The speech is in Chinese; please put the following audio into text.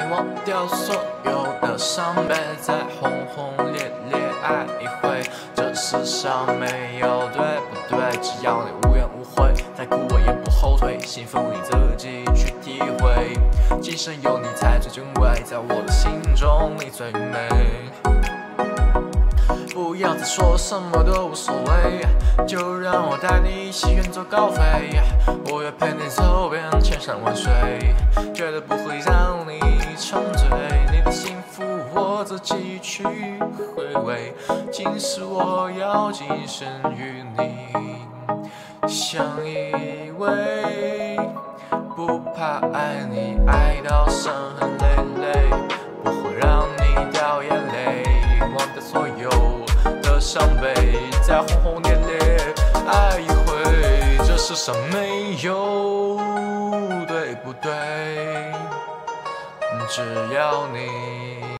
忘掉所有的伤悲，再轰轰烈烈爱一回。这世上没有对不对，只要你无怨无悔，再苦我也不后退。幸福你自己去体会，今生有你才最珍贵，在我的心中你最美。不要再说什么都无所谓，就让我带你一起远走高飞。我愿陪你走遍千山万水，绝对不会让你沉醉。你的幸福我自己去回味，今世我要今生与你相依偎。不怕爱你爱到伤痕累累，不会让你掉眼泪，忘掉所有的伤悲，再轰轰烈烈爱一回。这世上没有对不对，只要你